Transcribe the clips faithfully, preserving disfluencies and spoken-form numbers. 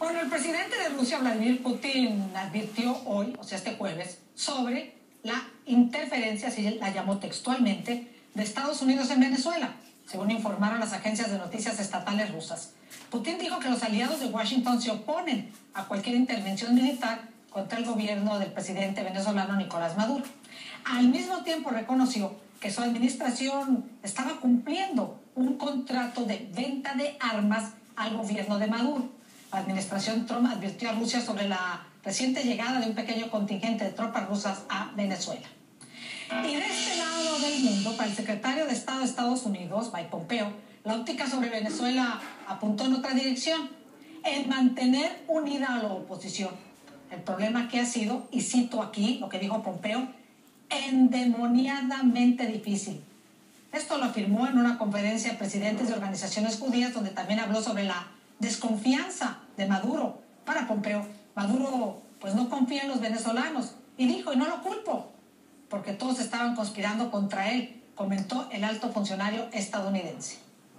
Bueno, el presidente de Rusia, Vladimir Putin, advirtió hoy, o sea, este jueves, sobre la interferencia, así la llamó textualmente, de Estados Unidos en Venezuela, según informaron las agencias de noticias estatales rusas. Putin dijo que los aliados de Washington se oponen a cualquier intervención militar contra el gobierno del presidente venezolano Nicolás Maduro. Al mismo tiempo reconoció que su administración estaba cumpliendo un contrato de venta de armas al gobierno de Maduro. La administración Trump advirtió a Rusia sobre la reciente llegada de un pequeño contingente de tropas rusas a Venezuela. Y de este lado del mundo, para el secretario de Estado de Estados Unidos, Mike Pompeo, la óptica sobre Venezuela apuntó en otra dirección, en mantener unida a la oposición. El problema que ha sido, y cito aquí lo que dijo Pompeo, endemoniadamente difícil. Esto lo afirmó en una conferencia de presidentes de organizaciones judías, donde también habló sobre la desconfianza de Maduro. Para Pompeo, Maduro pues no confía en los venezolanos, y dijo, y no lo culpo, porque todos estaban conspirando contra él, comentó el alto funcionario estadounidense.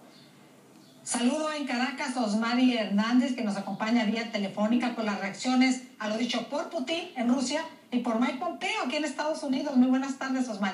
Saludo en Caracas a Osmari Hernández, que nos acompaña vía telefónica con las reacciones a lo dicho por Putin en Rusia y por Mike Pompeo aquí en Estados Unidos. Muy buenas tardes, Osmari.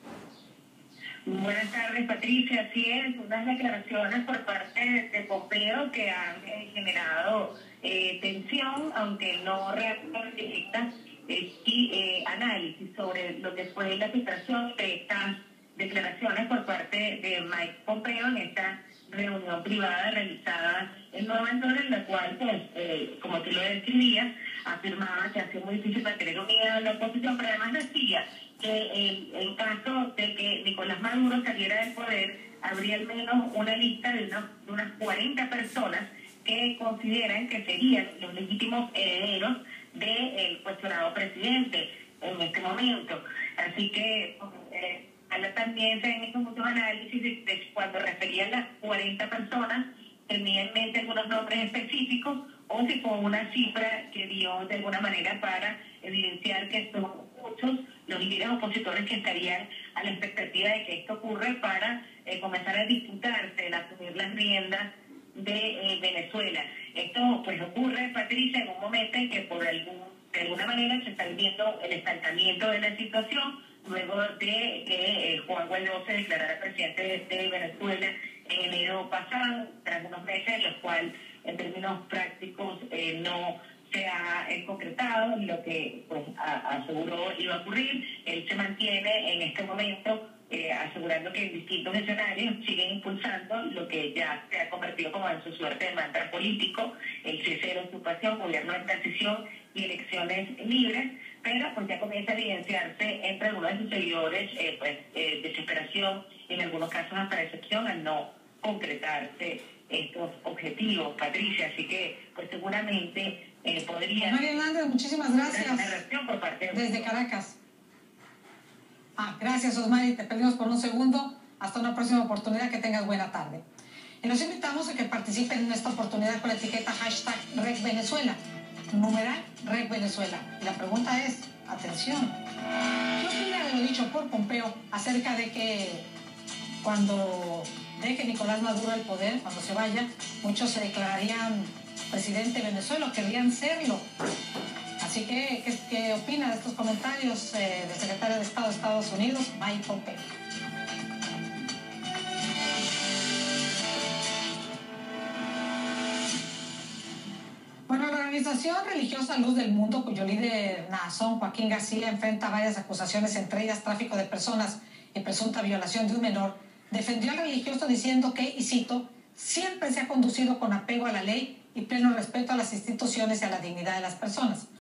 Buenas tardes, Patricia. Así es, unas declaraciones por parte de, de Pompeo que han eh, generado eh, tensión, aunque no reacciones directas, eh, y eh, análisis sobre lo que fue la situación de estas declaraciones por parte de Mike Pompeo en esta reunión privada realizada en Nueva York, en la cual, pues, eh, como tú lo describías, afirmaba que hacía muy difícil mantener unida la oposición, pero además decía que eh, en caso de que Nicolás Maduro saliera del poder, habría al menos una lista de, una, de unas cuarenta personas que consideran que serían los legítimos herederos del cuestionado presidente en este momento. Así que eh, también se han hecho muchos análisis de, de cuando referían las cuarenta personas, tenía en mente algunos nombres específicos o si fue una cifra que dio de alguna manera para evidenciar que son muchos los líderes opositores que estarían a la expectativa de que esto ocurra para eh, comenzar a disputarse, el asumir las riendas de eh, Venezuela. Esto pues ocurre, Patricia, en un momento en que por algún, de alguna manera se está viendo el estancamiento de la situación, luego de que eh, Juan Guaidó se declarara presidente de, de Venezuela en enero pasado, tras unos meses en los cuales en términos prácticos eh, no se ha eh, concretado lo que pues, a, aseguró iba a ocurrir. Él se mantiene en este momento eh, asegurando que en distintos escenarios siguen impulsando lo que ya se ha convertido como en su suerte de mantra político, el cese de la ocupación, gobierno de transición y elecciones libres, pero pues ya comienza a evidenciarse entre algunos de sus seguidores eh, pues, eh, desesperación, en algunos casos hasta decepción al no concretarse estos objetivos, Patricia. Así que pues seguramente eh, podría... María Hernández, muchísimas gracias. Una reacción por parte de... Desde Caracas. Ah, gracias, Osmari, te perdimos por un segundo. Hasta una próxima oportunidad, que tengas buena tarde. Y los invitamos a que participen en esta oportunidad con la etiqueta hashtag RecVenezuela, numeral RecVenezuela. Y la pregunta es, atención, ¿qué opina de lo dicho por Pompeo acerca de que cuando deje Nicolás Maduro el poder, cuando se vaya, muchos se declararían presidente de Venezuela o querrían serlo? Así que, ¿qué, qué opina de estos comentarios eh, del secretario de Estado de Estados Unidos, Mike Pompeo? Bueno, la Organización Religiosa Luz del Mundo, cuyo líder Naasón Joaquín García enfrenta varias acusaciones, entre ellas tráfico de personas y presunta violación de un menor, defendió al religioso diciendo que, y cito, siempre se ha conducido con apego a la ley y pleno respeto a las instituciones y a la dignidad de las personas.